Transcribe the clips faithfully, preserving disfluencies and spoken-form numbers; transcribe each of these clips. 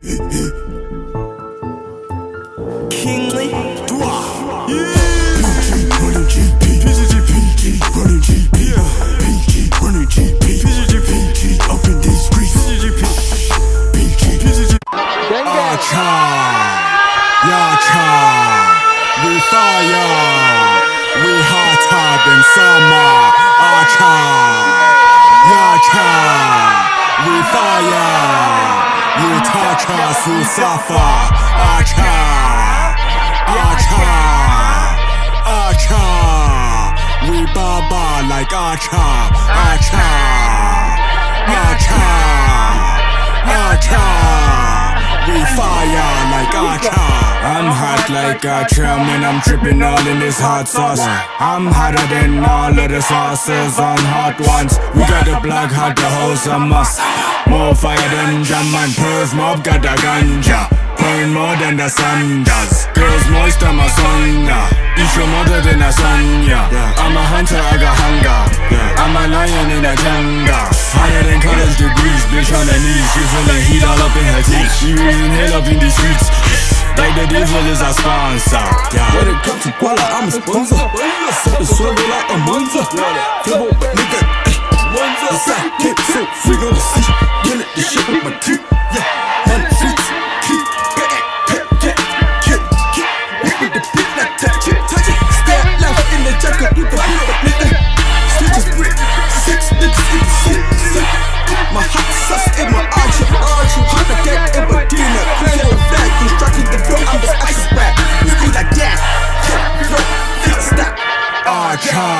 Kingly, yeah. Running G P, P G P, running G P, P G running G P, P G up in these streets, P G P G Acha, Yacha, we fire, we hotter than summer. Acha, Yacha, we fire, you touch us, you suffer. Acha, Acha, Acha, we baba like Acha, Acha, Acha, Acha, we fire like Acha. I'm hot like Acha, man, I'm tripping all in this hot sauce. I'm hotter than all of the sauces on hot ones. We got the block hot, the hoes a must. More fire than jam and Perv mob got the ganja. Burn more than the sun does. Girls moist, I'm a sonda. Eat your mother than a sonya. I'm a hunter, I got hunger. I'm a lion in a jungle. Higher than college degrees, bitch on her knees. She feeling heat all up in her teeth. She raising hell up in the streets. Like the devil is a sponsor. When it comes to Kuala, I'm a sponsor. Sippin' swivel like a monster. Flip up, nigga. The side kick, so free on the seat. Kill it, the shit with my teeth. Yeah, hundred feet. Keep, get, get, get, get, get. Hit with the beat, like touch it, touch it. Step left in the jacket, with the beat, but nigga. Stitches brick, six niggas in the seat. My hot sauce in my archer, archer. Hot the deck in my dinner. Plan on flag, constructing the flow, I'm the ice rap. You see like that. Stop. Acha,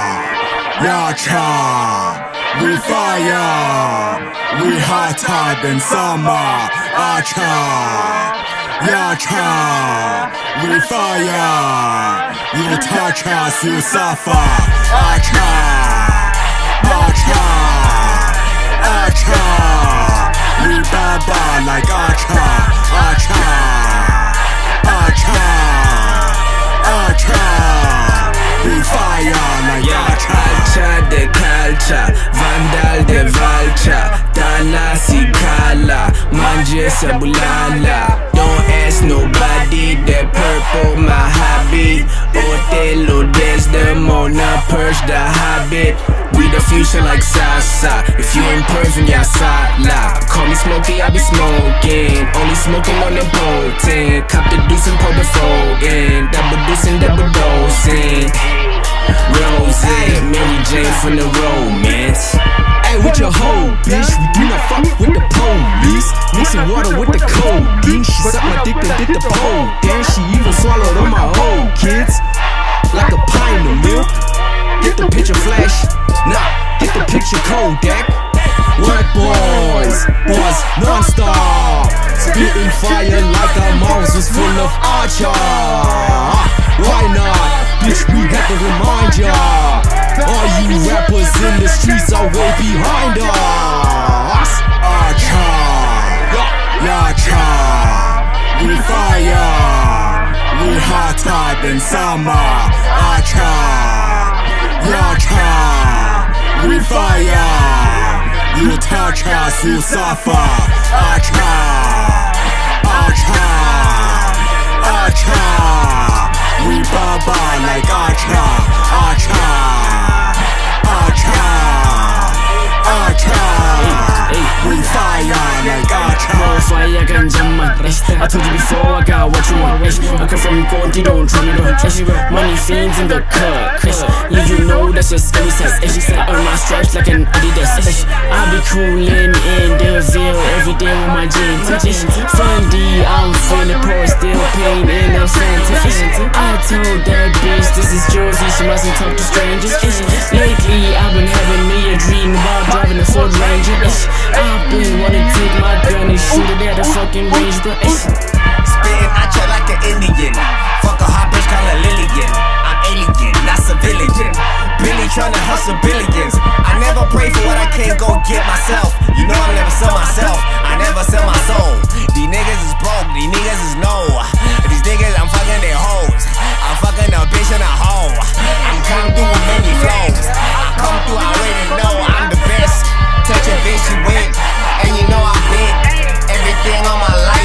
Yacha, we fire, we hotter than summer. Acha, Yacha, we fire, you touch us, you suffer. Acha, Acha, Acha, we baba like Acha, Acha, Acha, Acha, we fire like Acha. Acha de culture, vandal de vulture. Dala si kala, manje sabulala. Don't ask nobody, that purple my hobby. Otelo des the Mona purge the habit. We the future like Sasa. If you ain't perfect, yeah, sala. Call me Smokey, I be smoking. Only smoking on the potent. Cop the deuce and pour the fold in. Double deuce and double dosing. Rose, Mary Jane from the romance. Hey, with your hoe, bitch, we do not fuck with the police. Mixing water with the codeine. She sucked my dick and did the pole. Then she even swallowed all my whole kids. Like a pint of milk. Get the picture flash. Nah, get the picture Kodak. White boys, boys non-stop. Spitting fire like our mouths was full of archer. Why not? Bitch, we had to remind ya. All you rappers in the streets are way behind us. Acha, Yacha, we fire, we hotter than summer. Acha, Yacha, we fire, you touch us, you suffer. Acha, Acha, Acha, we baba like Acha, Acha, Acha, Acha, we fire like Acha. More fire ganja man. I told you before, I got what you want. I come from Goldie, don't try me, don't trust. Money fiends in the cut. Yeah, you know that's your skinny size. Earn my stripes like an Adidas. I be coolin' in the Ville every day with my jeans. Fundy, I'm feeling poor, still pain in the Fanta. I told that bitch this is Jersey, she mustn't talk to strangers. Lately, I've been having me a dream about driving a Ford Ranger. I've been wanting to take my gun and shoot it at the fucking range, bro. Spitting at you like an Indian. Fuck a hot bitch, call her Lillian. I'm alien, not civilian. Billy tryna hustle billions. I never pray for what I can't go get myself. You know I never sell myself, I never sell my soul. These niggas is broke, these niggas is no. These niggas, I'm fucking their hoes. I'm fucking a bitch and a hoe. I'm coming through with many flows. I come through, I already know I'm the best. Touch a bitch, you win. And you know I been everything on my life.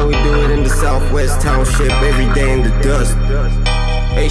how we do it in the Southwest Township, every day in the dust. Hey,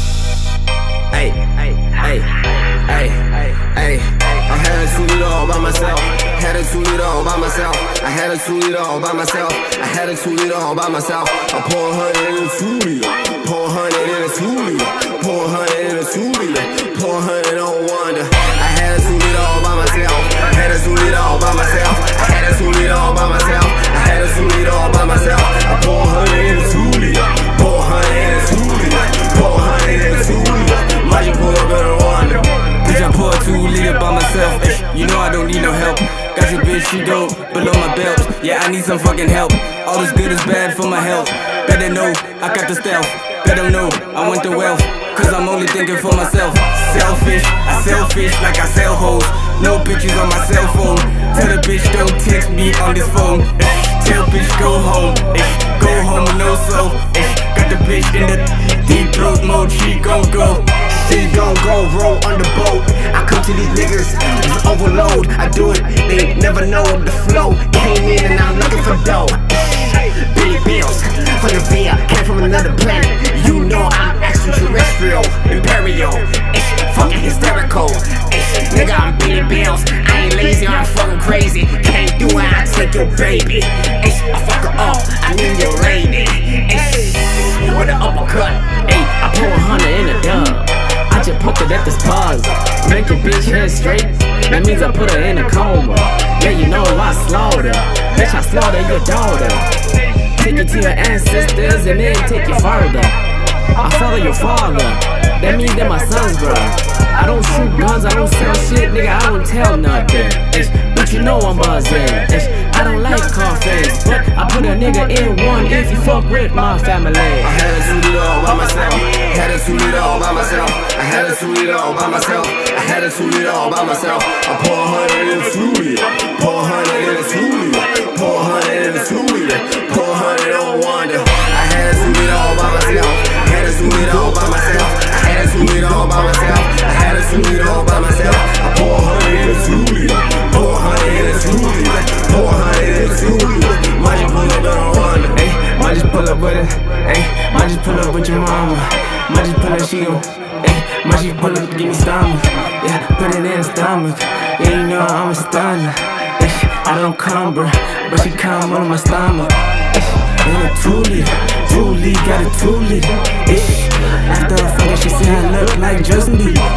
hey, hey, hey, hey, hey. I had to do it all by myself. Had to do it all by myself. I had to do it all by myself. I had to do it all by myself. I pour a hundred in a two liter. Pour a hundred in a two liter. Pour a hundred in a two liter. Pour a hundred on wonder. I had to do it all by myself. I had to do it all by myself. I had to do it all by myself. I had to do it all by myself. I pour a hundred in a two liter. Pour a hundred in a two liter. Pour a hundred in a two liter. Might just pull up in a wonder. Bitch, I pour a two liter by myself. Ay, you know I don't need no help. Got your bitch, she dope, below my belt. Yeah, I need some fucking help. All this good is bad for my health. Better know, I got the stealth. Better know, I want the wealth. Cause I'm only thinking for myself. Selfish, I sell fish like I sell hoes. No pictures on my cell phone. Tell the bitch don't text me on this phone. Tell bitch go home. Go home with no soul. Got the bitch in the deep throat mode. She gon' go. She gon' go roll on the boat. I come to these niggas with overload. I do it, they never know the flow. Came in and I'm looking for dough. Billy Bills for the beer, came from another planet. You know I'm extraterrestrial, imperial. It's fucking hysterical. It's, nigga, I'm Billy Bills. I ain't lazy, I'm fucking crazy. Can't do it, I take your baby. It's, I fuck her up, I need your lady. It's, with an uppercut. Hey, I pour a hundred in a dub. I just put it at the spas. Make your bitch head straight. That means I put her in a coma. Yeah, you know I slaughter. Bitch, I slaughter your daughter. Take you to your ancestors and then take you further. I follow your father. That means that my sons, bro. I don't shoot guns, I don't sell shit, nigga, I don't tell nothing. Ish, but you know I'm buzzing. Ish, I don't like coffins, but I put a nigga in one if you fuck with my family. I had to do it all by myself. Had to do it all by myself. I had to do it all by myself. I had to do it all by myself. I pour a hundred in a two liter. Pour a hundred in a two liter. Pour a hundred in a two liter. Pour a hundred on wonder. I had to do it all by myself. Had to do it all by myself. I had to do it all by myself. I had to do it all by myself. I pour a hundred in a two liter. Pour a hundred in a two liter. Pour a hundred in a two liter. Might just pull up and I wonder. Hey, might just pull up with it. Hey, might just pull up with your mama. Might just pull up, she gon' hey, might just pull up, give me stomach. Yeah, put it in the stomach. Yeah, you know I'm a stunner. I don't cumber, but she come on my stomach. In a two liter, two liter, got a two liter. After I fuck her, she said I look like Justin Bieber.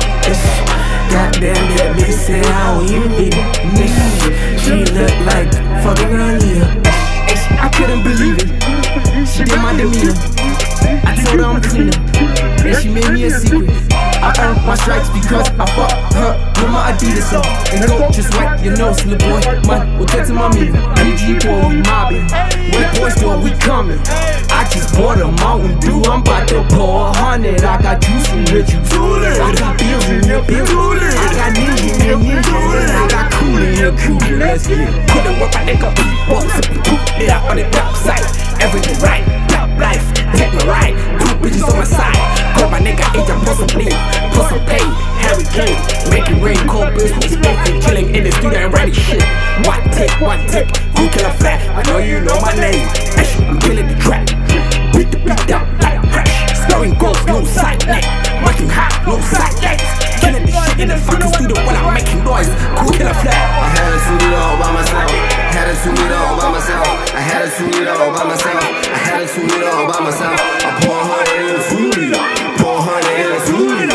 Goddamn, that bitch said I don't even need it. She look like fucking earlier. I couldn't believe it. She did my demeanor. I told her I'm cleaner, and she made me a secret. I earned my stripes because I fucked her with my Adidas on. And go just wipe your nose, little boy. Man, we'll get to my meeting. B G boy, we mobbing. When the boys do it, we coming. I just bought a Mountain Dew. I'm about to pour a hundred. I got juice in your juice. I got bills in your bills. I got ninja in your ninja. I got cool in your cool. Let's get it. Put the work, I nigga. P.Ball, poop it out on the top side. Everything right, top life. Take my ride. Two bitches on my side. Call my nigga agent, plus some bleed. Plus some pay, Harry Kane. Make it rain, cold bills, we spiffing. Chilling in the studio and writing shit. One tick, one tick, you kill a flat. I know you know my name. I'm killing the track. Beat the beat down like a crash. Scoring goals, no side net. Working hard, no side legs. Killing the shit in the fucking studio when I'm making noise. Cool killer flat. I had to do it all by myself. Had to do it all by myself. I had to do it all by myself. I had to do it all by myself. I pour a hundred in a two liter. Pour a hundred in a two liter.